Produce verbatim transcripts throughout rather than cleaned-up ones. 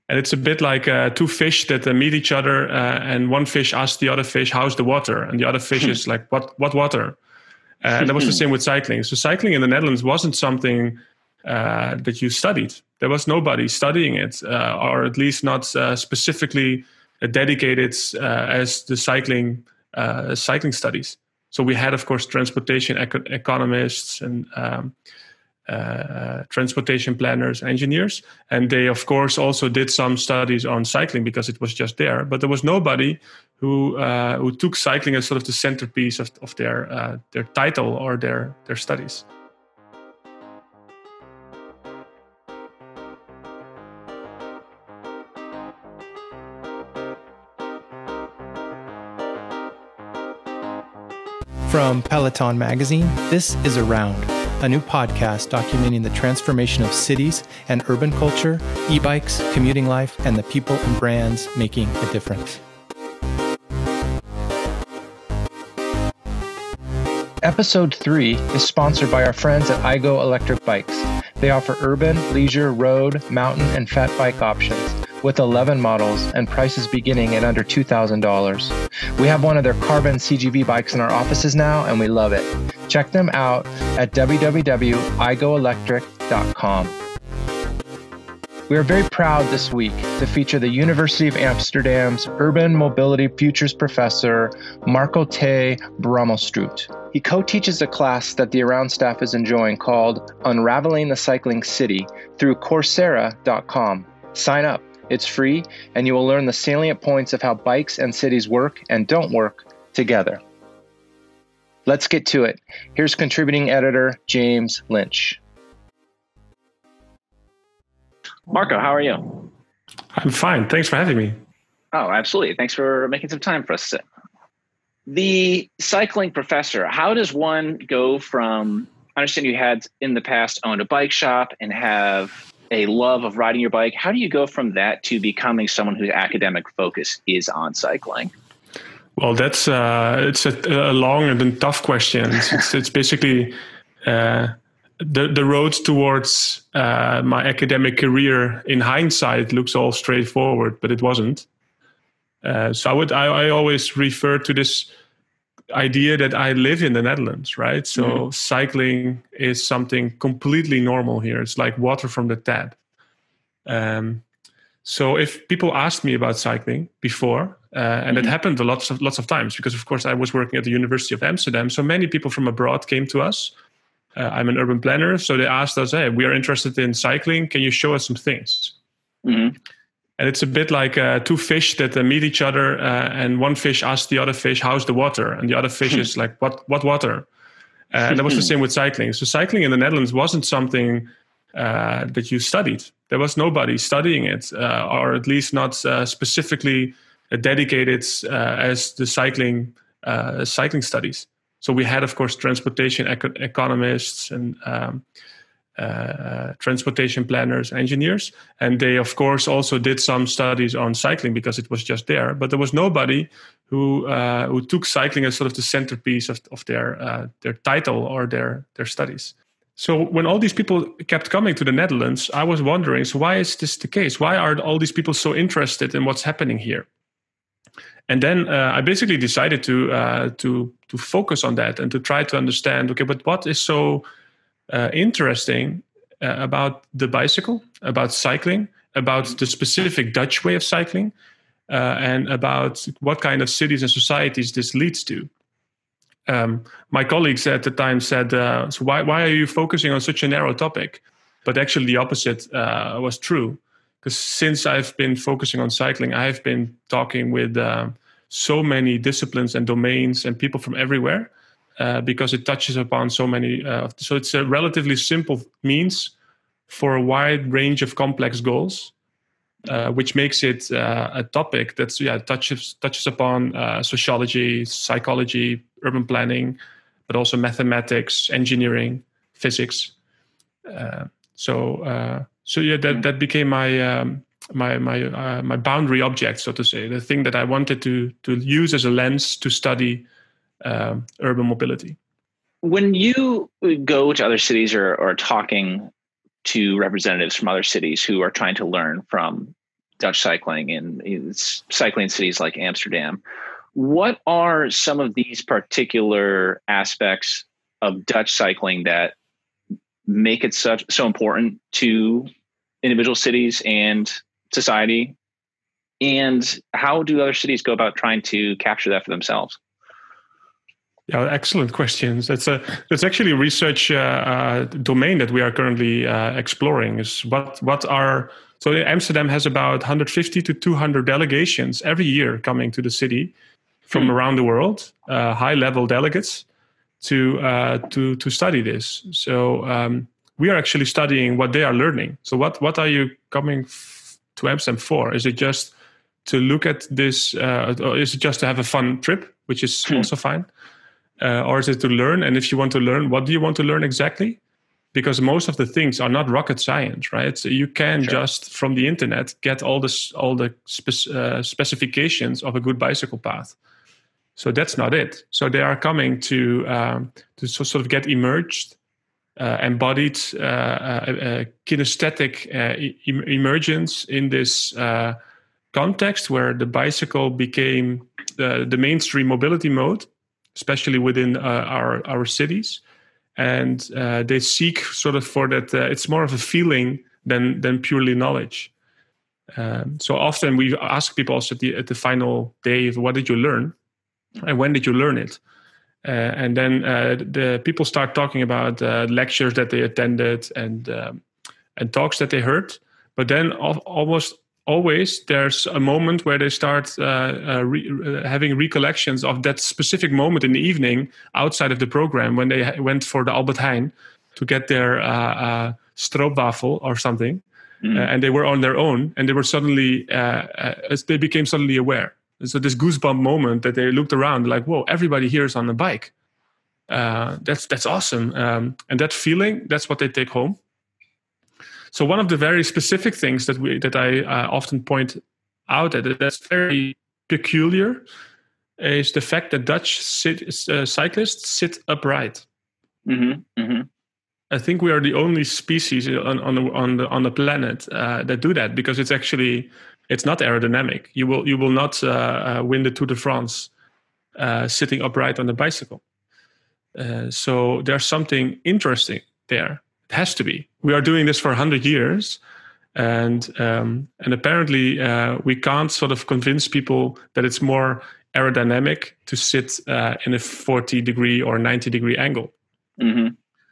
And it's a bit like uh, two fish that uh, meet each other, uh, and one fish asks the other fish, "How's the water?" And the other fish is like, "What? What water?" Uh, and that was the same with cycling. So cycling in the Netherlands wasn't something uh, that you studied. There was nobody studying it, uh, or at least not uh, specifically uh, dedicated uh, as the cycling uh, cycling studies. So we had, of course, transportation eco- economists and um, uh, transportation planners, engineers, and they, of course, also did some studies on cycling because it was just there. But there was nobody who uh, who took cycling as sort of the centerpiece of, of their uh, their title or their their studies. From Peloton Magazine, this is Around, a new podcast documenting the transformation of cities and urban culture, e-bikes, commuting life, and the people and brands making a difference. Episode three is sponsored by our friends at iGo Electric Bikes. They offer urban, leisure, road, mountain, and fat bike options with eleven models and prices beginning at under two thousand dollars. We have one of their carbon C G V bikes in our offices now, and we love it. Check them out at w w w dot i go electric dot com. We are very proud this week to feature the University of Amsterdam's Urban Mobility Futures Professor, Marco T. Bramelstroet. He co-teaches a class that the Around staff is enjoying called Unraveling the Cycling City through Coursera dot com. Sign up. It's free, and you will learn the salient points of how bikes and cities work and don't work together. Let's get to it. Here's contributing editor James Lynch. Marco, how are you? I'm fine. Thanks for having me. Oh, absolutely. Thanks for making some time for us. The cycling professor, how does one go from, I understand you had in the past owned a bike shop and have a love of riding your bike. How do you go from that to becoming someone whose academic focus is on cycling? Well, that's uh, it's a, a long and tough question. It's, it's basically uh, the the road towards uh, my academic career. In hindsight, looks all straightforward, but it wasn't. Uh, so I would I, I always refer to this idea that I live in the Netherlands, right? So mm-hmm. cycling is something completely normal here. It's like water from the tap. Um, so if people asked me about cycling before, uh, and mm-hmm. it happened a lots of lots of times because, of course, I was working at the University of Amsterdam. So many people from abroad came to us. Uh, I'm an urban planner, so they asked us, "Hey, we are interested in cycling. Can you show us some things?" Mm-hmm. And it's a bit like uh, two fish that uh, meet each other, uh, and one fish asks the other fish, "How's the water?" And the other fish is like, "What? What water?" Uh, and that was the same with cycling. So cycling in the Netherlands wasn't something uh, that you studied. There was nobody studying it, uh, or at least not uh, specifically uh, dedicated uh, as the cycling uh, cycling studies. So we had, of course, transportation eco- economists and um, uh, transportation planners, engineers, and they, of course, also did some studies on cycling because it was just there. But there was nobody who uh, who took cycling as sort of the centerpiece of, of their uh, their title or their their studies. So when all these people kept coming to the Netherlands, I was wondering, so why is this the case? Why are all these people so interested in what's happening here? And then uh, I basically decided to uh, to to focus on that and to try to understand, okay, but what is so uh, interesting uh, about the bicycle, about cycling, about the specific Dutch way of cycling, uh, and about what kind of cities and societies this leads to? Um, my colleagues at the time said, uh, so why, why are you focusing on such a narrow topic? But actually the opposite uh, was true. Because since I've been focusing on cycling, I've been talking with uh, so many disciplines and domains and people from everywhere uh, because it touches upon so many. Uh, so it's a relatively simple means for a wide range of complex goals, uh, which makes it uh, a topic that's yeah touches touches upon uh, sociology, psychology, urban planning, but also mathematics, engineering, physics. Uh, so. Uh, So yeah, that, that became my um, my my uh, my boundary object, so to say, the thing that I wanted to to use as a lens to study um, urban mobility. When you go to other cities or or talking to representatives from other cities who are trying to learn from Dutch cycling in, in cycling cities like Amsterdam. What are some of these particular aspects of Dutch cycling that make it such so important to individual cities and society? And how do other cities go about trying to capture that for themselves? Yeah, excellent questions. That's a that's actually a research uh, uh, domain that we are currently uh, exploring. Is what what are so Amsterdam has about one hundred fifty to two hundred delegations every year coming to the city from mm. around the world, uh, high level delegates to uh, to to study this. So um, we are actually studying what they are learning. So what what are you coming f- to Amsterdam for? Is it just to look at this, uh, or is it just to have a fun trip, which is mm. also fine? Uh, or is it to learn? And if you want to learn, what do you want to learn exactly? Because most of the things are not rocket science, right? So you can sure. just from the internet get all this, all the spe- uh, specifications of a good bicycle path. So that's not it. So they are coming to um, to sort of get immersed, uh, embodied, uh, uh, uh, kinesthetic uh, e- emergence in this uh, context where the bicycle became the, the mainstream mobility mode, especially within uh, our our cities, and uh, they seek sort of for that. Uh, it's more of a feeling than than purely knowledge. Um, so often we ask people also at the at the final day, what did you learn, and when did you learn it? Uh, and then uh, the people start talking about uh, lectures that they attended and um, and talks that they heard. But then al- almost always there's a moment where they start uh, uh, re- uh, having recollections of that specific moment in the evening outside of the program when they ha- went for the Albert Heijn to get their uh, uh, stroopwafel or something, mm. uh, and they were on their own, and they were suddenly uh, uh, they became suddenly aware. And so this goosebump moment that they looked around like, whoa, everybody here is on a bike. Uh, that's that's awesome, um, and that feeling, that's what they take home. So one of the very specific things that we that I uh, often point out that that's very peculiar is the fact that Dutch sit, uh, cyclists sit upright. Mm-hmm, mm-hmm. I think we are the only species on on the on the, on the planet uh, that do that, because it's actually it's not aerodynamic. You will you will not uh, uh, win the Tour de France uh, sitting upright on a bicycle. Uh, so there's something interesting there. It has to be. We are doing this for one hundred years, and um, and apparently uh, we can't sort of convince people that it's more aerodynamic to sit uh, in a forty degree or ninety degree angle. Mm-hmm.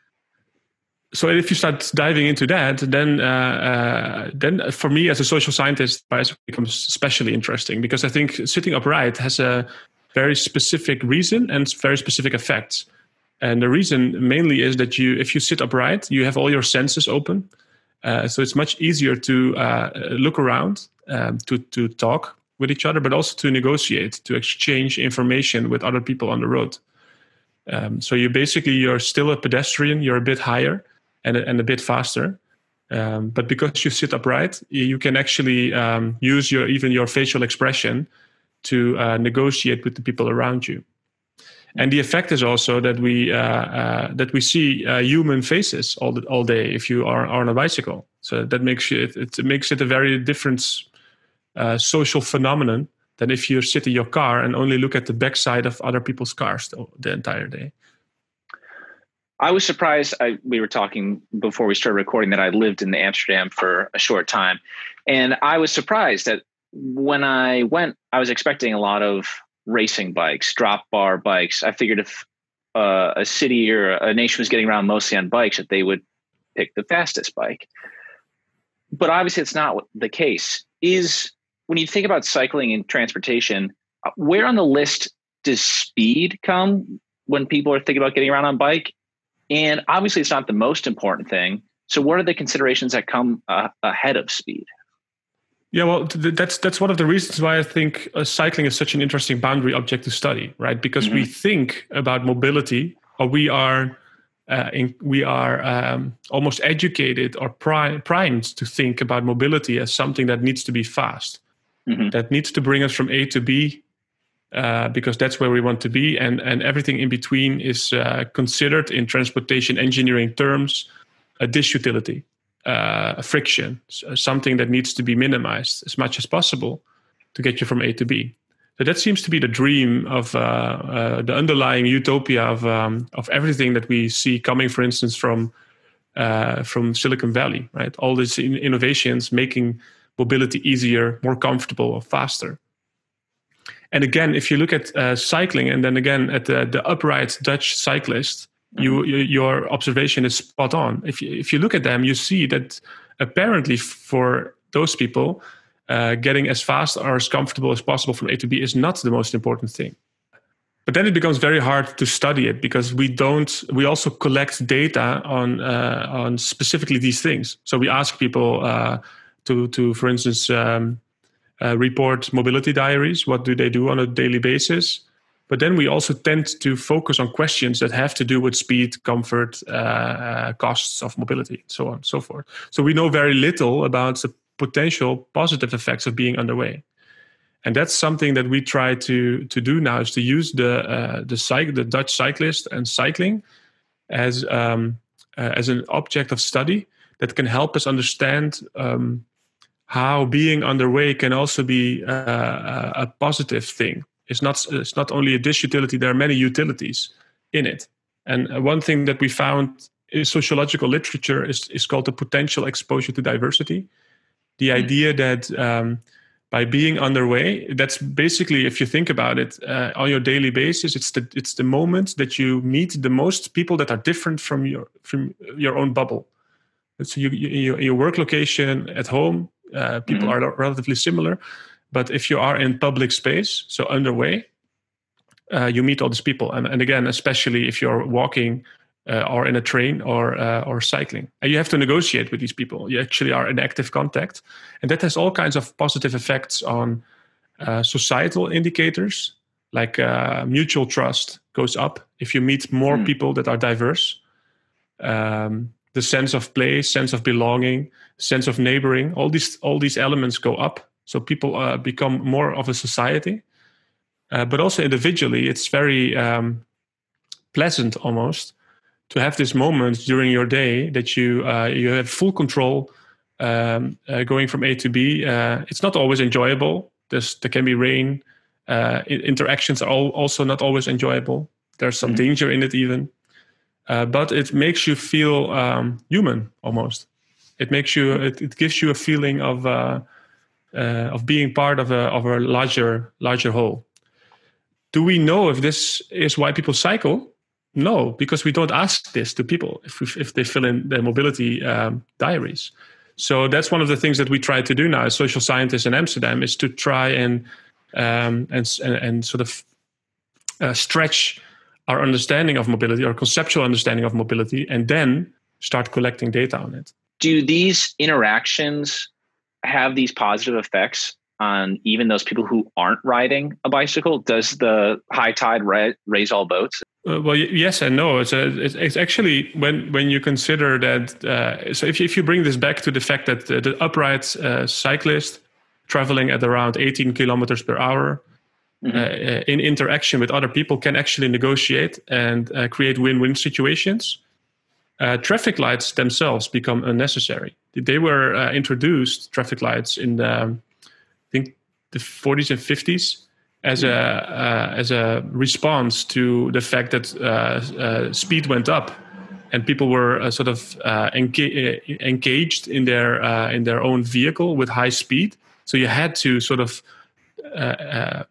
So if you start diving into that, then uh, uh, then for me as a social scientist, bicycle becomes especially interesting, because I think sitting upright has a very specific reason and very specific effects. And the reason mainly is that you, if you sit upright, you have all your senses open. Uh, so it's much easier to uh, look around, um, to to talk with each other, but also to negotiate, to exchange information with other people on the road. Um, so you basically, you're still a pedestrian, you're a bit higher and, and a bit faster. Um, but because you sit upright, you can actually um, use your even your facial expression to uh, negotiate with the people around you. And the effect is also that we uh, uh, that we see uh, human faces all the, all day if you are, are on a bicycle. So that makes it it makes it a very different uh, social phenomenon than if you sit in your car and only look at the backside of other people's cars the, the entire day. I was surprised. I, we were talking before we started recording that I lived in Amsterdam for a short time, and I was surprised that when I went, I was expecting a lot of racing bikes, drop bar bikes. I figured if uh, a city or a nation was getting around mostly on bikes, that they would pick the fastest bike. But obviously it's not the case. Is when you think about cycling and transportation, where on the list does speed come when people are thinking about getting around on bike? And obviously it's not the most important thing. So what are the considerations that come uh, ahead of speed? Yeah, well, th- that's that's one of the reasons why I think uh, cycling is such an interesting boundary object to study, right? Because mm-hmm. we think about mobility, or we are uh, in, we are um, almost educated or pri- primed to think about mobility as something that needs to be fast, mm-hmm. that needs to bring us from A to B, uh, because that's where we want to be, and and everything in between is uh, considered in transportation engineering terms a disutility. uh, friction, something that needs to be minimized as much as possible to get you from A to B. So that seems to be the dream of uh, uh, the underlying utopia of um, of everything that we see coming, for instance, from uh, from Silicon Valley, right? All these in- innovations making mobility easier, more comfortable, or faster. And again, if you look at uh, cycling, and then again at the, the upright Dutch cyclist, mm-hmm. you, you, your observation is spot on. If you, if you look at them, you see that apparently for those people, uh, getting as fast or as comfortable as possible from A to B is not the most important thing. But then it becomes very hard to study it because we don't. We also collect data on uh, on specifically these things. So we ask people uh, to to, for instance. Um, Uh, report mobility diaries. What do they do on a daily basis? But then we also tend to focus on questions that have to do with speed, comfort, uh, uh, costs of mobility, so on and so forth. So we know very little about the potential positive effects of being underway. And that's something that we try to, to do now, is to use the uh, the, cyc- the Dutch cyclist and cycling as, um, uh, as an object of study that can help us understand um, how being underway can also be uh, a positive thing. It's not, it's not only a disutility, there are many utilities in it. And one thing that we found in sociological literature is, is called the potential exposure to diversity. The mm. idea that um, by being underway, that's basically, if you think about it, uh, on your daily basis, it's the, it's the moment that you meet the most people that are different from your, from your own bubble. So you, you, your work location, at home, Uh, people mm-hmm. are relatively similar, but if you are in public space, so underway, uh, you meet all these people, and, and again, especially if you're walking uh, or in a train or uh, or cycling, and you have to negotiate with these people. You actually are in active contact, and that has all kinds of positive effects on uh, societal indicators, like uh, mutual trust goes up if you meet more mm. people that are diverse. Um, the sense of place, sense of belonging, sense of neighboring, all these all these elements go up. So people uh, become more of a society. Uh, but also individually, it's very um, pleasant almost to have this moment during your day that you uh, you have full control um, uh, going from A to B. Uh, it's not always enjoyable. There's, there can be rain. Uh, interactions are all, also not always enjoyable. There's some mm-hmm. danger in it even. Uh, but it makes you feel um, human almost. It makes you. It, it gives you a feeling of uh, uh, of being part of a of a larger larger whole. Do we know if this is why people cycle? No, because we don't ask this to people if we, if they fill in their mobility um, diaries. So that's one of the things that we try to do now as social scientists in Amsterdam, is to try and um, and, and and sort of uh, stretch our understanding of mobility, our conceptual understanding of mobility, and then start collecting data on it. Do these interactions have these positive effects on even those people who aren't riding a bicycle? Does the high tide ra- raise all boats? Uh, well, yes and no. It's, a, it's actually when when you consider that. Uh, so if you, if you bring this back to the fact that the, the upright uh, cyclist traveling at around eighteen kilometers per hour. Mm-hmm. Uh, in interaction with other people can actually negotiate and uh, create win-win situations. Uh, traffic lights themselves become unnecessary. They were uh, introduced, traffic lights, in the, I think the forties and fifties as mm-hmm. a uh, as a response to the fact that uh, uh, speed went up and people were uh, sort of uh, enga- engaged in their uh, in their own vehicle with high speed. So you had to sort of uh, uh,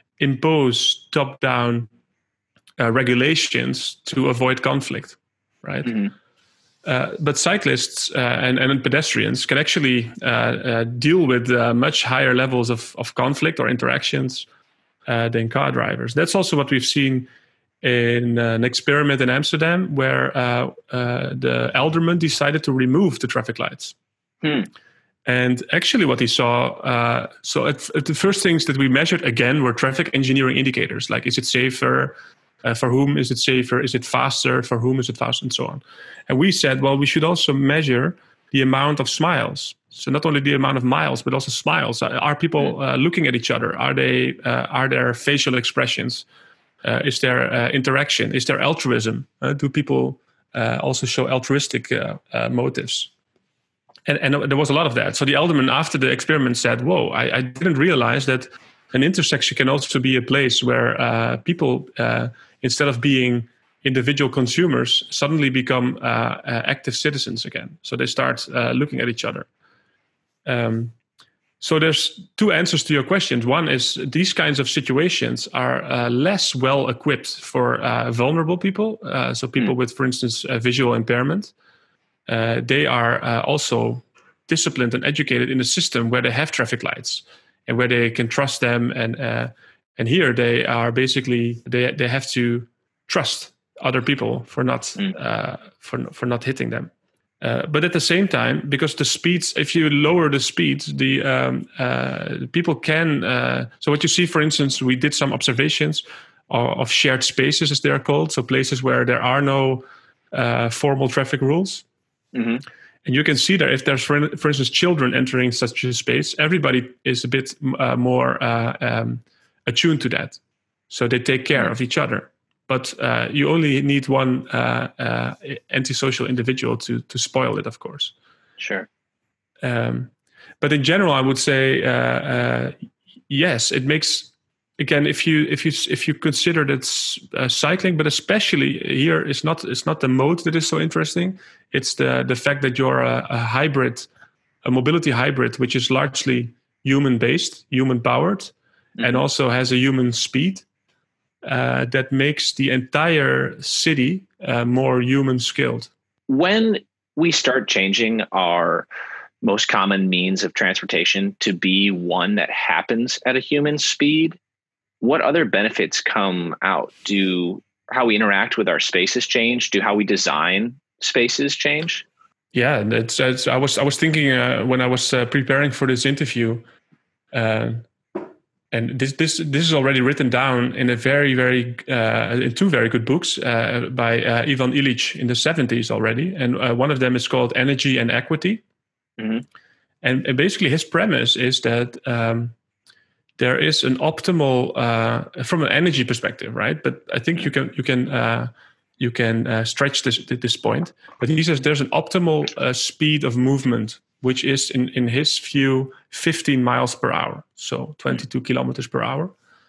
impose top-down uh, regulations to avoid conflict, right? Mm-hmm. Uh, but cyclists uh, and, and pedestrians can actually uh, uh, deal with uh, much higher levels of, of conflict or interactions uh, than car drivers. That's also what we've seen in uh, an experiment in Amsterdam, where uh, uh, the alderman decided to remove the traffic lights. Hmm. And actually what he saw, uh, so at, at the first things that we measured, again, were traffic engineering indicators, like is it safer, uh, for whom is it safer, is it faster, for whom is it faster, and so on. And we said, well, we should also measure the amount of smiles. So not only the amount of miles, but also smiles. Are people uh, looking at each other? Are they? Uh, are there facial expressions? Uh, is there uh, interaction? Is there altruism? Uh, do people uh, also show altruistic uh, uh, motives? and, and there was a lot of that. So the alderman after the experiment said, whoa, I, I didn't realize that an intersection can also be a place where uh, people, uh, instead of being individual consumers, suddenly become uh, uh, active citizens again. So they start uh, looking at each other. Um, so there's two answers to your questions. One is these kinds of situations are uh, less well equipped for uh, vulnerable people. Uh, so people mm. with, for instance, uh, visual impairment. Uh, they are uh, also disciplined and educated in a system where they have traffic lights and where they can trust them. And uh, and here they are basically, they they have to trust other people for not mm. uh, for for not hitting them. Uh, but at the same time, because the speeds, if you lower the speeds, the um, uh, people can. Uh, so what you see, for instance, we did some observations of, of shared spaces, as they are called. So places where there are no uh, formal traffic rules. Mm-hmm. And you can see that if there's, for, for instance, children entering such a space, everybody is a bit uh, more uh, um, attuned to that. So they take care mm-hmm. of each other. But uh, you only need one uh, uh, antisocial individual to to spoil it, of course. Sure. Um, but in general, I would say uh, uh, yes. It makes, again, if you if you if you consider that uh, cycling, but especially here, it's not it's not the mode that is so interesting. It's the the fact that you're a, a hybrid, a mobility hybrid, which is largely human based, human powered, mm-hmm. and also has a human speed. Uh, that makes the entire city uh, more human skilled. When we start changing our most common means of transportation to be one that happens at a human speed, what other benefits come out? Do how we interact with our spaces change? Do how we design spaces change? Yeah, it's, it's, I was I was thinking uh, when I was uh, preparing for this interview. Uh, And this this this is already written down in a very very uh, in two very good books uh, by uh, Ivan Illich in the seventies already, and uh, one of them is called Energy and Equity. Mm-hmm. And, and basically, his premise is that um, there is an optimal uh, from an energy perspective, right? But I think you can you can uh, you can uh, stretch this this point. But he says there's an optimal uh, speed of movement, which is in, in his view, fifteen miles per hour, so twenty-two kilometers per hour.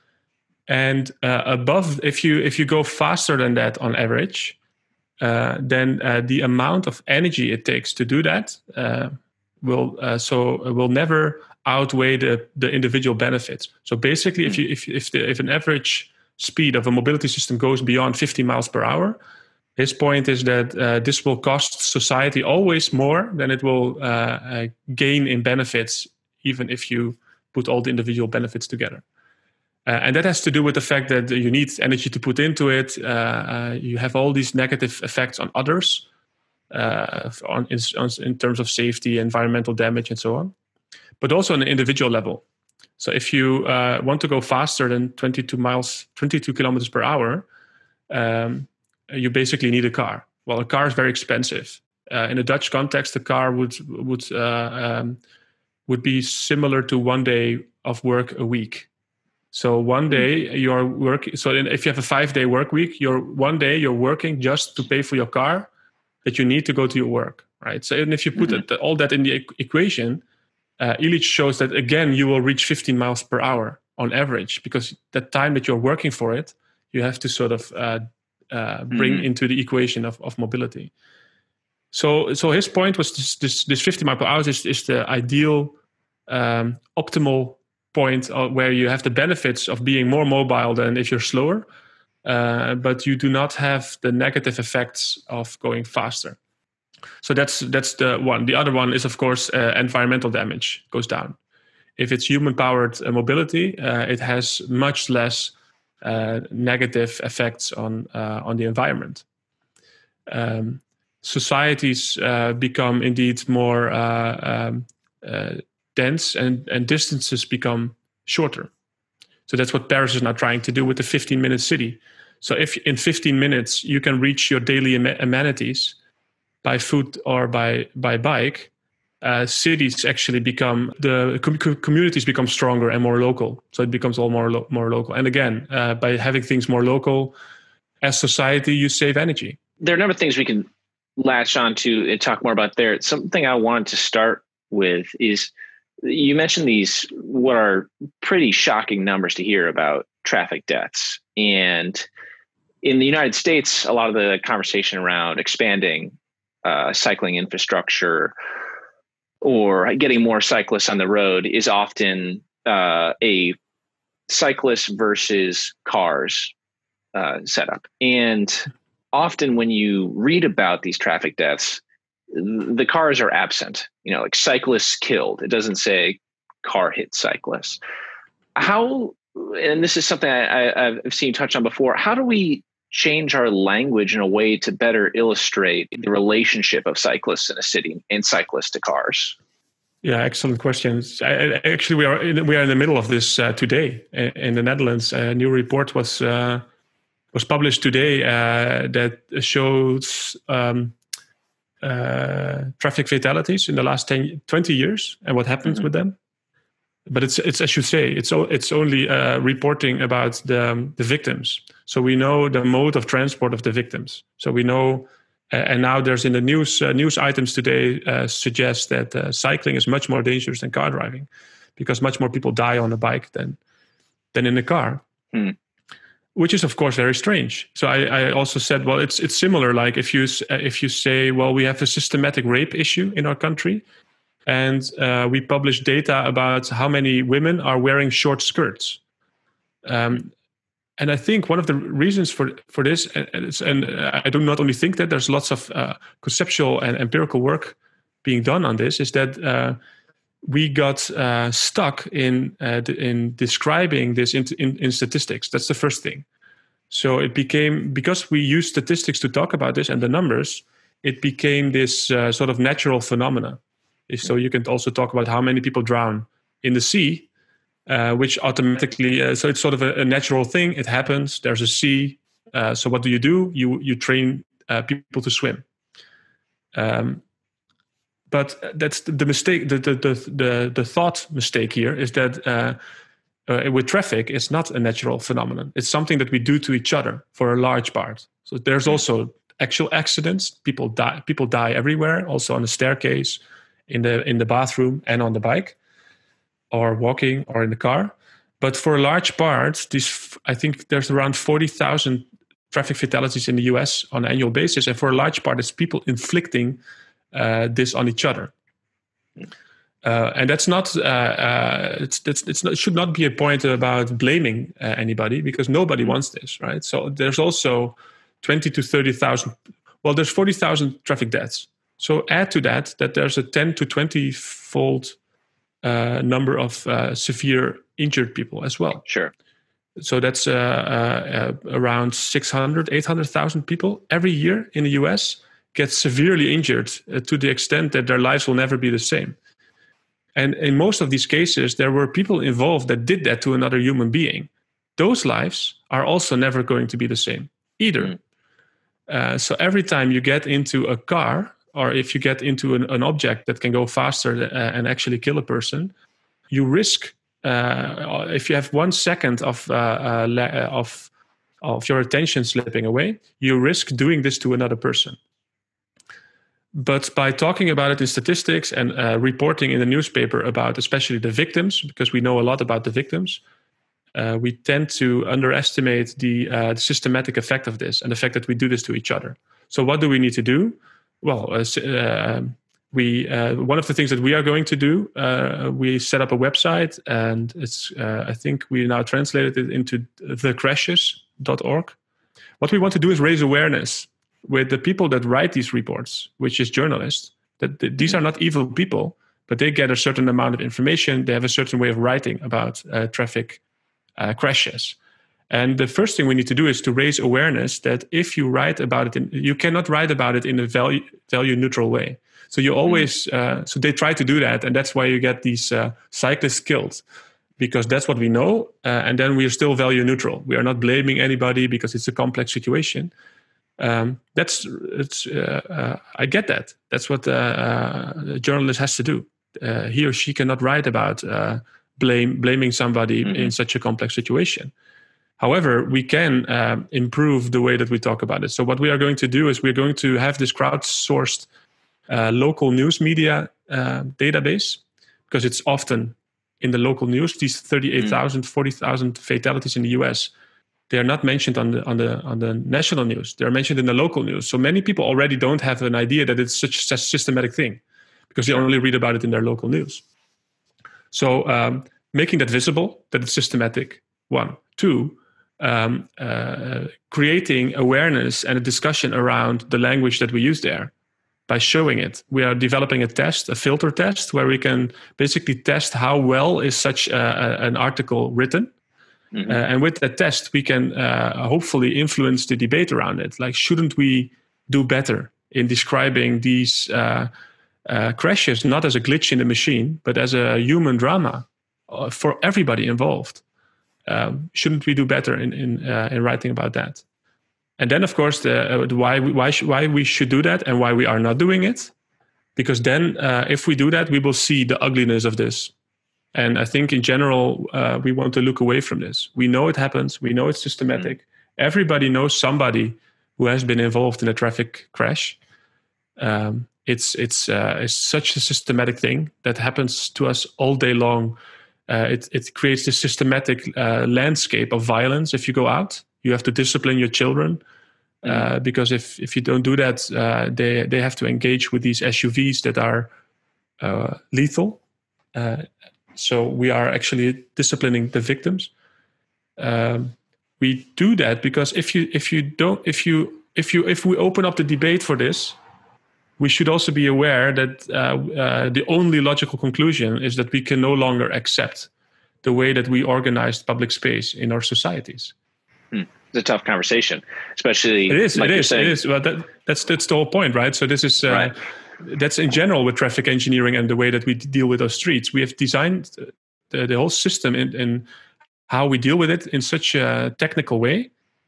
And uh, above, if you if you go faster than that on average, uh, then uh, the amount of energy it takes to do that uh, will uh, so will never outweigh the, the individual benefits. So basically, if you if if the, if an average speed of a mobility system goes beyond fifty miles per hour, his point is that uh, this will cost society always more than it will uh, uh, gain in benefits, even if you put all the individual benefits together. Uh, and that has to do with the fact that you need energy to put into it. Uh, uh, you have all these negative effects on others, uh, on, in, on, in terms of safety, environmental damage, and so on. But also on an individual level. So if you uh, want to go faster than twenty-two miles, twenty-two kilometers per hour, um, you basically need a car. Well, a car is very expensive. Uh, in a Dutch context, a car would would uh, um, would be similar to one day of work a week. So one day you're working. So if you have a five-day work week, you're one day you're working just to pay for your car that you need to go to your work, right? So even if you put mm-hmm. it, all that in the equation, uh, Illich shows that again you will reach fifteen miles per hour on average, because that time that you're working for it, you have to sort of uh, Uh, bring mm-hmm. into the equation of, of mobility. So so his point was this this, this fifty mile per hour is, is the ideal um, optimal point where you have the benefits of being more mobile than if you're slower, uh, but you do not have the negative effects of going faster. So that's that's the one. The other one is, of course, uh, environmental damage goes down. If it's human-powered uh, mobility, uh, it has much less Uh, negative effects on uh, on the environment. Um, societies uh, become indeed more uh, um, uh, dense, and, and distances become shorter. So that's what Paris is now trying to do with the fifteen-minute city. So if in fifteen minutes you can reach your daily am- amenities by foot or by by bike, uh, cities actually become, the com- communities become stronger and more local. So it becomes all more lo- more local. And again, uh, by having things more local, as society, you save energy. There are a number of things we can latch on to and talk more about there, something I wanted to start with is you mentioned these, what are pretty shocking numbers to hear about traffic deaths. And in the United States, a lot of the conversation around expanding uh, cycling infrastructure or getting more cyclists on the road is often uh, a cyclists versus cars uh, setup. And often when you read about these traffic deaths, the cars are absent, you know, like cyclists killed. It doesn't say car hit cyclists. How, and this is something I, I, I've seen you touch on before, how do we change our language in a way to better illustrate the relationship of cyclists in a city and cyclists to cars? Yeah, excellent questions. I, actually, we are in, we are in the middle of this uh, today in the Netherlands. A new report was uh, was published today uh, that shows um, uh, traffic fatalities in the last ten, twenty years and what happens mm-hmm. with them. But it's it's as you say, it's it's only uh, reporting about the the victims. So we know the mode of transport of the victims. So we know. Uh, and now there's in the news uh, news items today uh, suggest that uh, cycling is much more dangerous than car driving, because much more people die on a bike than than in a car, hmm. which is of course very strange. So I, I also said, well, it's it's similar. Like if you uh, if you say, well, we have a systematic rape issue in our country, and uh, we publish data about how many women are wearing short skirts. Um, And I think one of the reasons for, for this, and, and I do not only think that, there's lots of uh, conceptual and empirical work being done on this, is that uh, we got uh, stuck in uh, in describing this in, in, in statistics. That's the first thing. So it became, because we use statistics to talk about this and the numbers, it became this uh, sort of natural phenomena. So you can also talk about how many people drown in the sea, Uh, which automatically, uh, so it's sort of a, a natural thing. It happens. There's a sea. Uh, so what do you do? You you train uh, people to swim. Um, but that's the, the mistake. The, the the the the thought mistake here is that uh, uh, with traffic, it's not a natural phenomenon. It's something that we do to each other for a large part. So there's also actual accidents. People die. People die everywhere. Also on the staircase, in the in the bathroom, and on the bike, or walking, or in the car. But for a large part, this, I think there's around forty thousand traffic fatalities in the U S on an annual basis. And for a large part, it's people inflicting uh, this on each other. Uh, and that's not, uh, uh, it's, it's, it's not, it should not be a point about blaming uh, anybody, because nobody wants this, right? So there's also twenty to thirty thousand, well, there's forty thousand traffic deaths. So add to that, that there's a ten to twenty fold Uh, number of uh, severe injured people as well. Sure. So that's uh, uh, uh, around six hundred, eight hundred thousand people every year in the U S get severely injured uh, to the extent that their lives will never be the same. And in most of these cases, there were people involved that did that to another human being. Those lives are also never going to be the same either. Mm. Uh, so every time you get into a car, or if you get into an, an object that can go faster uh, and actually kill a person, you risk, uh, if you have one second of, uh, uh, of, of your attention slipping away, you risk doing this to another person. But by talking about it in statistics and uh, reporting in the newspaper about especially the victims, because we know a lot about the victims, uh, we tend to underestimate the, uh, the systematic effect of this and the fact that we do this to each other. So what do we need to do? Well, uh, we uh, one of the things that we are going to do, uh, we set up a website, and it's uh, I think we now translated it into the crashes dot org. What we want to do is raise awareness with the people that write these reports, which is journalists. That th- these are not evil people, but they get a certain amount of information. They have a certain way of writing about uh, traffic uh, crashes. And the first thing we need to do is to raise awareness that if you write about it, in, you cannot write about it in a value value neutral way. So you always, uh, so they try to do that, and that's why you get these uh, cyclists killed, because that's what we know, uh, and then we are still value neutral. We are not blaming anybody because it's a complex situation. Um, that's it's. Uh, uh, I get that. That's what uh, uh, a journalist has to do. Uh, he or she cannot write about uh, blame blaming somebody mm-hmm. in such a complex situation. However, we can um, improve the way that we talk about it. So what we are going to do is we're going to have this crowdsourced uh, local news media uh, database, because it's often in the local news. These thirty-eight thousand, forty thousand fatalities in the U S, they are not mentioned on the on the on the national news. They're mentioned in the local news. So many people already don't have an idea that it's such a systematic thing, because they only read about it in their local news. So um, making that visible, that it's systematic, one. Two, um, uh, creating awareness and a discussion around the language that we use there by showing it. We are developing a test, a filter test, where we can basically test how well is such a, a, an article written. Mm-hmm. Uh, and with that test, we can uh, hopefully influence the debate around it. Like, shouldn't we do better in describing these uh, uh, crashes, not as a glitch in the machine, but as a human drama uh, for everybody involved? Um, shouldn't we do better in in, uh, in writing about that? And then, of course, the, uh, the why we, why sh- why we should do that and why we are not doing it, because then uh, if we do that, we will see the ugliness of this. And I think in general, uh, we want to look away from this. We know it happens. We know it's systematic. Mm-hmm. Everybody knows somebody who has been involved in a traffic crash. Um, it's it's uh, it's such a systematic thing that happens to us all day long. Uh, it it creates this systematic uh, landscape of violence. If you go out, you have to discipline your children, uh, mm-hmm. because if if you don't do that, uh, they they have to engage with these S U Vs that are uh, lethal. Uh, So we are actually disciplining the victims. Um, we do that because if you if you don't if you if you if we open up the debate for this, we should also be aware that uh, uh, the only logical conclusion is that we can no longer accept the way that we organized public space in our societies. Hmm. It's a tough conversation, especially. It is. Like it is. saying. It is. Well, that, that's that's the whole point, right? So this is. Uh, right. That's in general with traffic engineering and the way that we deal with our streets. We have designed the, the whole system in, in how we deal with it in such a technical way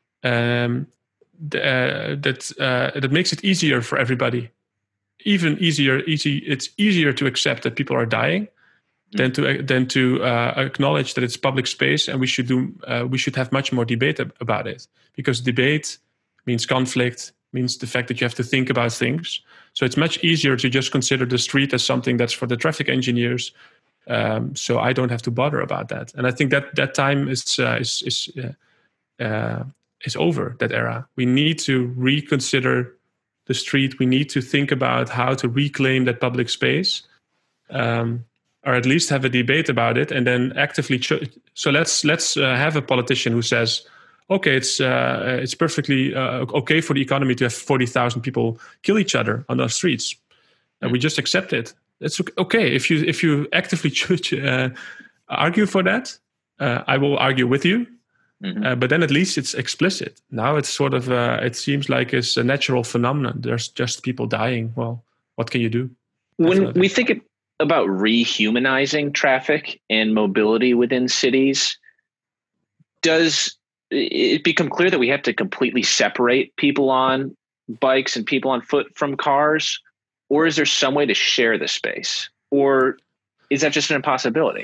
um, uh, that uh, that makes it easier for everybody. Even easier, easy. It's easier to accept that people are dying mm-hmm. than to than to uh, acknowledge that it's public space, and we should do uh, we should have much more debate ab- about it, because debate means conflict, means the fact that you have to think about things. So it's much easier to just consider the street as something that's for the traffic engineers. Um, so I don't have to bother about that. And I think that that time is uh, is is uh, uh, is over. That era. We need to reconsider the street. We need to think about how to reclaim that public space, um, or at least have a debate about it, and then actively. Ch- so let's let's uh, have a politician who says, okay, it's uh, it's perfectly uh, okay for the economy to have forty thousand people kill each other on our streets, and we just accept it. It's okay if you if you actively uh, argue for that. Uh, I will argue with you, mm-hmm. uh, but then at least it's explicit. Now it's sort of uh, it seems like it's a natural phenomenon. There's just people dying. Well, what can you do? When Definitely. we think about rehumanizing traffic and mobility within cities, does it become clear that we have to completely separate people on bikes and people on foot from cars? Or is there some way to share the space? Or is that just an impossibility?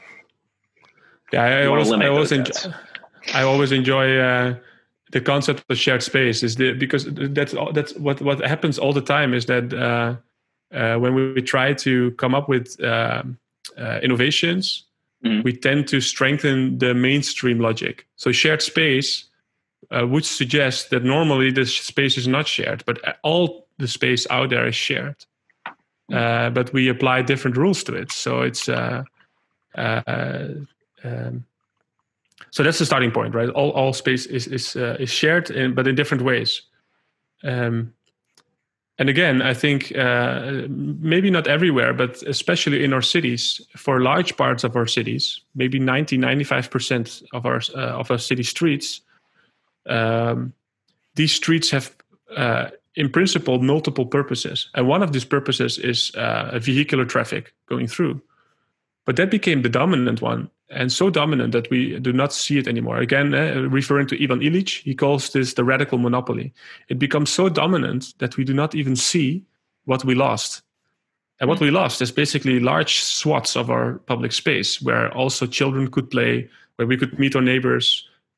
Yeah, I always, I always, enjoy, I always enjoy uh, the concept of shared space, is the, because that's that's what, what happens all the time is that uh, uh, when we try to come up with uh, uh, innovations, mm-hmm. we tend to strengthen the mainstream logic. So shared space uh, would suggest that normally this space is not shared, but all the space out there is shared. Mm-hmm. Uh, but we apply different rules to it. So it's uh, uh, um, so that's the starting point, right? All all space is is uh, is shared, in, but in different ways. Um, And again, I think uh, maybe not everywhere, but especially in our cities, for large parts of our cities, maybe ninety, ninety-five percent of our uh, of our city streets, um, these streets have, uh, in principle, multiple purposes. And one of these purposes is uh, vehicular traffic going through. But that became the dominant one, and so dominant that we do not see it anymore. Again, uh, referring to Ivan Illich, he calls this the radical monopoly. It becomes so dominant that we do not even see what we lost. And what we lost is basically large swaths of our public space where also children could play, where we could meet our neighbors,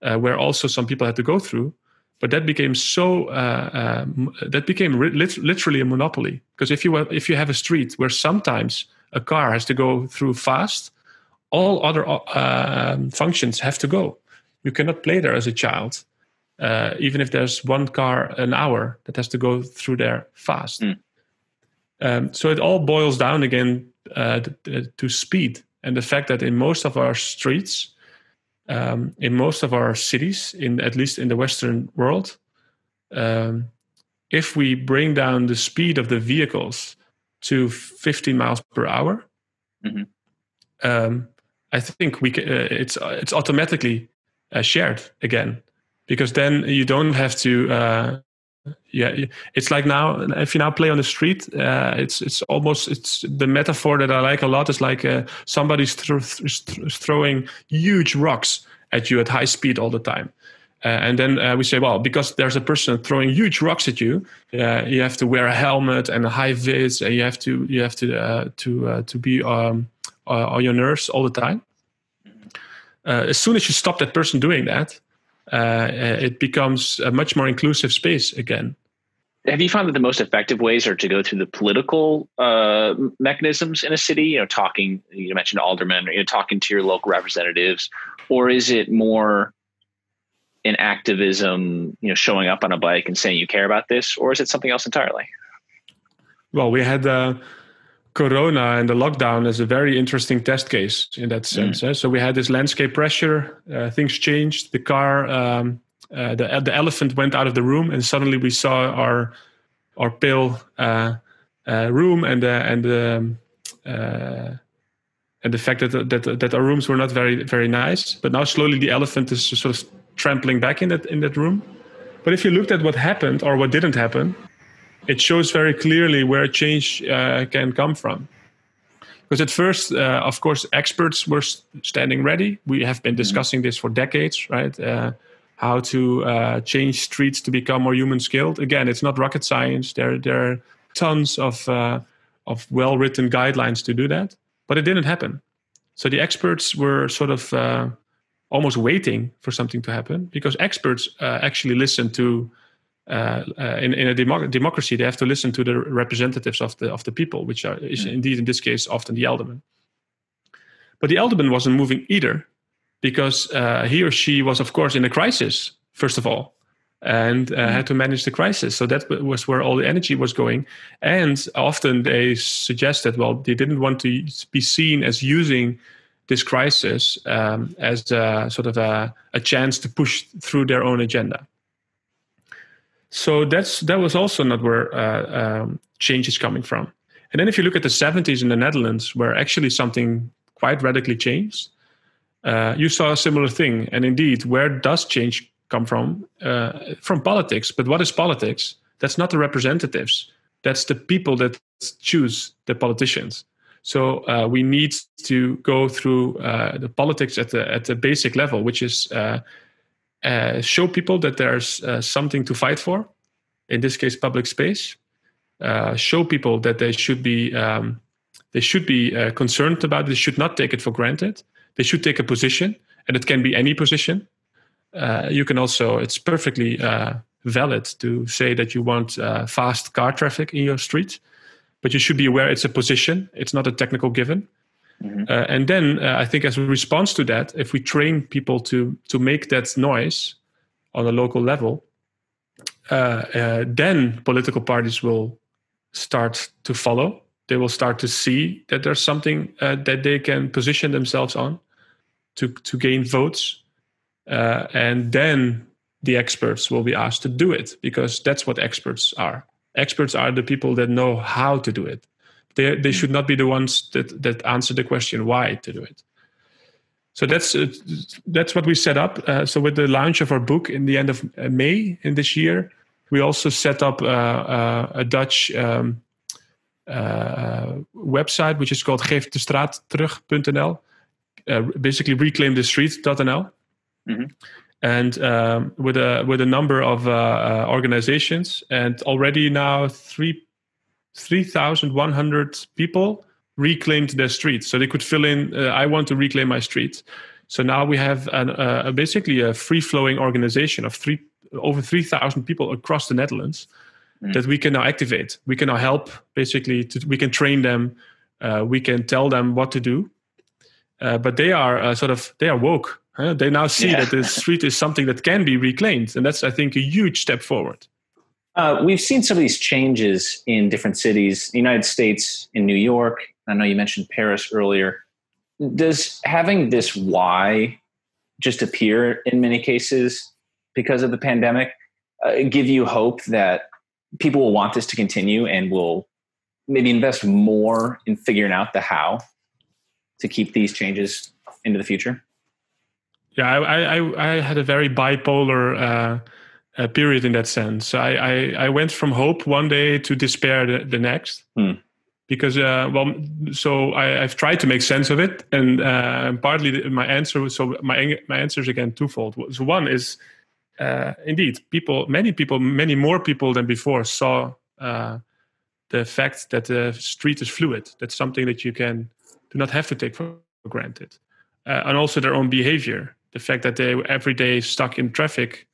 uh, where also some people had to go through. But that became so uh, uh, that became lit- literally a monopoly. Because if you if you have a street where sometimes a car has to go through fast, all other uh, functions have to go. You cannot play there as a child, uh, even if there's one car an hour that has to go through there fast. Mm. Um, so it all boils down again uh, to, to speed and the fact that in most of our streets, um, in most of our cities, in at least in the Western world, um, if we bring down the speed of the vehicles to fifteen miles per hour, mm-hmm. um, I think we can, uh, it's it's automatically uh, shared again, because then you don't have to. Uh, yeah, it's like now if you now play on the street, uh, it's it's almost it's the metaphor that I like a lot is like uh, somebody's th- th- throwing huge rocks at you at high speed all the time. Uh, and then uh, we say, well, because there's a person throwing huge rocks at you, uh, you have to wear a helmet and a high vis, and you have to you have to uh, to uh, to be um, uh, on your nerves all the time. Uh, as soon as you stop that person doing that, uh, it becomes a much more inclusive space again. Have you found that the most effective ways are to go through the political uh, mechanisms in a city? You know, talking. You mentioned aldermen, or you know, talking to your local representatives, or is it more in activism, you know, showing up on a bike and saying you care about this, or is it something else entirely? Well, we had uh, Corona and the lockdown as a very interesting test case in that sense. Mm. Eh? So we had this landscape pressure, uh, things changed, the car, um, uh, the the elephant went out of the room, and suddenly we saw our our pale uh, uh, room and the and the uh, and the fact that that that our rooms were not very very nice. But now slowly the elephant is sort of trampling back in that in that room. But if you looked at what happened or what didn't happen, it shows very clearly where change uh, can come from. Because at first, uh, of course, experts were standing ready. We have been discussing this for decades, right? Uh, how to uh, change streets to become more human scaled. Again, it's not rocket science. There, there are tons of uh, of well-written guidelines to do that, but it didn't happen. So the experts were sort of uh, almost waiting for something to happen, because experts uh, actually listen to uh, uh, in, in a democ- democracy they have to listen to the representatives of the of the people, which are is mm. indeed in this case often the alderman. But the alderman wasn't moving either, because uh, he or she was of course in a crisis first of all, and uh, mm. had to manage the crisis. So that was where all the energy was going. And often they suggested, well, they didn't want to be seen as using this crisis um, as a, sort of a, a chance to push through their own agenda. So that's that was also not where uh, um, change is coming from. And then if you look at the seventies in the Netherlands, where actually something quite radically changed, uh, you saw a similar thing. And indeed, where does change come from? Uh, from politics. But what is politics? That's not the representatives. That's the people that choose the politicians. So uh, we need to go through uh, the politics at the at the basic level, which is uh, uh, show people that there's uh, something to fight for. In this case, public space. Uh, show people that they should be um, they should be uh, concerned about it. They should not take it for granted. They should take a position, and it can be any position. Uh, you can also, it's perfectly uh, valid to say that you want uh, fast car traffic in your street. But you should be aware it's a position. It's not a technical given. Mm-hmm. Uh, and then uh, I think as a response to that, if we train people to to make that noise on a local level, uh, uh, then political parties will start to follow. They will start to see that there's something uh, that they can position themselves on to, to gain votes. Uh, and then the experts will be asked to do it, because that's what experts are. Experts are the people that know how to do it. They they should not be the ones that, that answer the question why to do it. So that's uh, that's what we set up. Uh, so with the launch of our book in the end of May in this year, we also set up uh, uh, a Dutch um, uh, website, which is called geef de straat terug dot n l, uh, basically reclaim the street dot n l. Mm-hmm. And um, with a with a number of uh, uh, organizations, and already now three three thousand one hundred people reclaimed their streets. So they could fill in, uh, I want to reclaim my street. So now we have an, uh, basically a free-flowing organization of three over three thousand people across the Netherlands mm. that we can now activate. We can now help, basically, to, we can train them, uh, we can tell them what to do. Uh, but they are uh, sort of, they are woke. Huh? They now see yeah. that the street is something that can be reclaimed. And that's, I think, a huge step forward. Uh, we've seen some of these changes in different cities, the United States, in New York. I know you mentioned Paris earlier. Does having this why just appear in many cases because of the pandemic uh, give you hope that people will want this to continue and will maybe invest more in figuring out the how to keep these changes into the future? Yeah, I, I, I had a very bipolar uh, uh, period in that sense. I, I, I went from hope one day to despair the, the next. Hmm. Because, uh, well, so I, I've tried to make sense of it, and uh, partly my answer. So my my answer is again twofold. So one is, uh, indeed, people, many people, many more people than before saw uh, the fact that the street is fluid. That's something that you can do not have to take for granted, uh, and also their own behavior. The fact that they every day stuck in traffic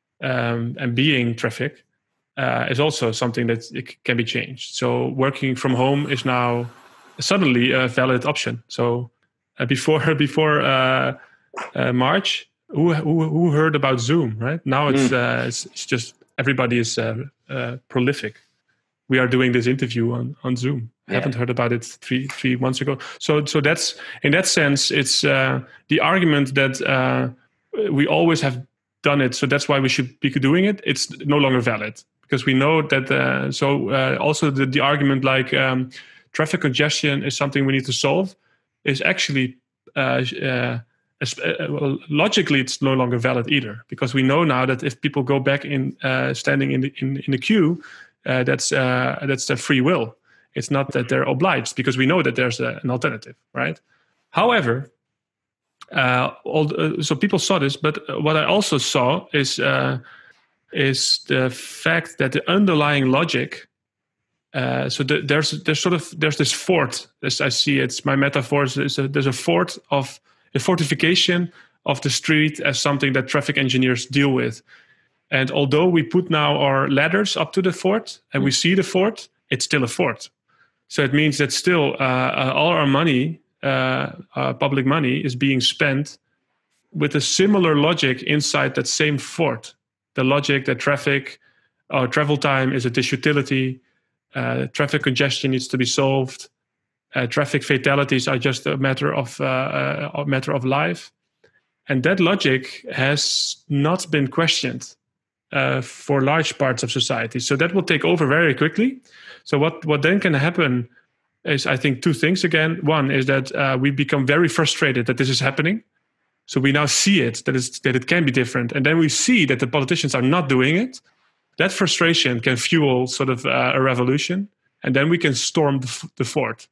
um, and being traffic. Uh, is also something that it can be changed. So working from home is now suddenly a valid option. So uh, before before uh, uh, March, who, who who heard about Zoom? Right now, it's mm. uh, it's, it's just everybody is uh, uh, prolific. We are doing this interview on on Zoom. Yeah. I haven't heard about it three three months ago. So so that's in that sense, it's uh, the argument that uh, we always have done it. So that's why we should be doing it. It's no longer valid. Because we know that, uh, so uh, also the, the argument like um, traffic congestion is something we need to solve is actually, uh, uh, uh, well, logically, it's no longer valid either. Because we know now that if people go back in uh, standing in the, in, in the queue, uh, that's uh, that's their free will. It's not that they're obliged, because we know that there's a, an alternative, right? However, uh, all, uh, so people saw this, but what I also saw is... Uh, is the fact that the underlying logic, uh, so the, there's there's sort of there's this fort, as I see it's my metaphor is a, there's a fort of a fortification of the street as something that traffic engineers deal with, and although we put now our ladders up to the fort and we see the fort, it's still a fort. So it means that still uh, uh, all our money, uh, uh, public money, is being spent with a similar logic inside that same fort. The logic that traffic or travel time is a disutility, uh, traffic congestion needs to be solved, uh, traffic fatalities are just a matter of uh, a matter of life, and that logic has not been questioned uh, for large parts of society. So that will take over very quickly. So what what then can happen is, I think, two things again. One is that uh, we become very frustrated that this is happening. So we now see it, that, it's, that it can be different. And then we see that the politicians are not doing it. That frustration can fuel sort of uh, a revolution. And then we can storm the, the fort.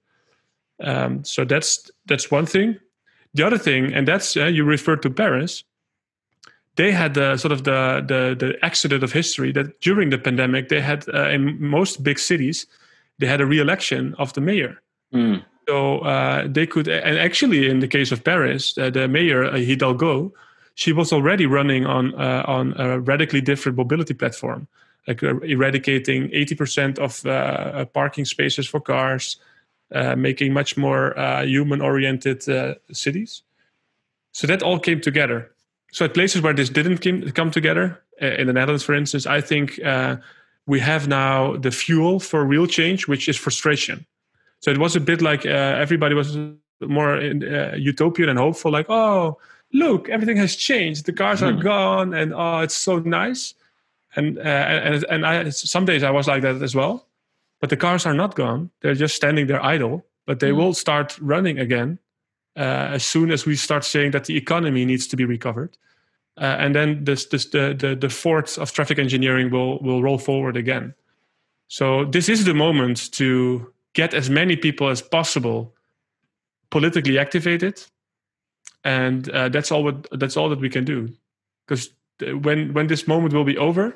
Um, so that's that's one thing. The other thing, and that's, uh, you referred to Paris. They had the, sort of the, the, the accident of history that during the pandemic, they had, uh, in most big cities, they had a re-election of the mayor. Mm. So uh, they could, and actually in the case of Paris, uh, the mayor, uh, Hidalgo, she was already running on uh, on a radically different mobility platform, like uh, eradicating eighty percent of uh, parking spaces for cars, uh, making much more uh, human-oriented uh, cities. So that all came together. So at places where this didn't come, come together, uh, in the Netherlands, for instance, I think uh, we have now the fuel for real change, which is frustration. So it was a bit like uh, everybody was more in, uh, utopian and hopeful, like, oh, look, everything has changed. The cars are gone, and oh, it's so nice. And uh, and and I, some days I was like that as well. But the cars are not gone. They're just standing there idle. But they mm. will start running again uh, as soon as we start saying that the economy needs to be recovered. Uh, and then this, this, the, the, the fort of traffic engineering will, will roll forward again. So this is the moment to get as many people as possible politically activated, and uh, that's all. What, that's all that we can do. Because when when this moment will be over,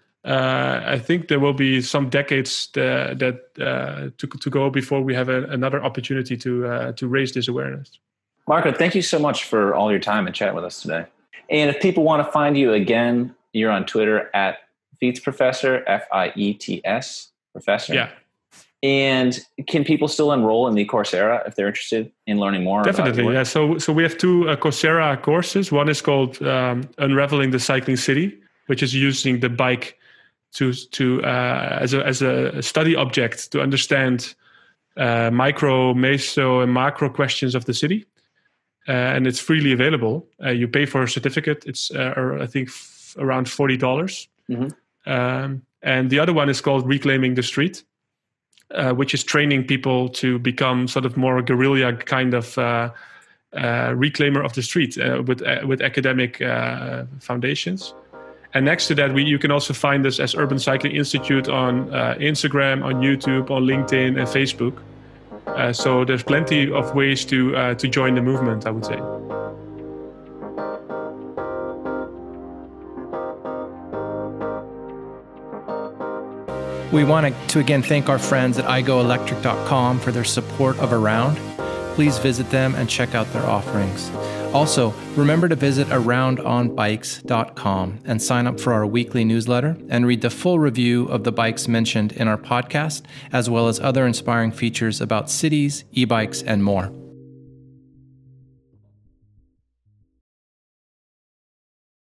uh, I think there will be some decades that, that uh, to to go before we have a, another opportunity to uh, to raise this awareness. Marco, thank you so much for all your time and chat with us today. And if people want to find you again, you're on Twitter at Fiets Professor, F I E T S Professor. Yeah. And can people still enroll in the Coursera if they're interested in learning more? Definitely, about yeah. So, so we have two uh, Coursera courses. One is called um, Unraveling the Cycling City, which is using the bike to to uh, as a as a study object to understand uh, micro, meso, and macro questions of the city, uh, and it's freely available. Uh, you pay for a certificate. It's uh, or I think f- around forty dollars. Mm-hmm. Um, and the other one is called Reclaiming the Street, uh, which is training people to become sort of more guerrilla kind of uh, uh, reclaimer of the street uh, with uh, with academic uh, foundations. And next to that, we you can also find us as Urban Cycling Institute on uh, Instagram, on YouTube, on LinkedIn, and Facebook. Uh, so there's plenty of ways to uh, to join the movement, I would say. We want to again thank our friends at i go electric dot com for their support of Around. Please visit them and check out their offerings. Also, remember to visit around on bikes dot com and sign up for our weekly newsletter and read the full review of the bikes mentioned in our podcast, as well as other inspiring features about cities, e-bikes, and more.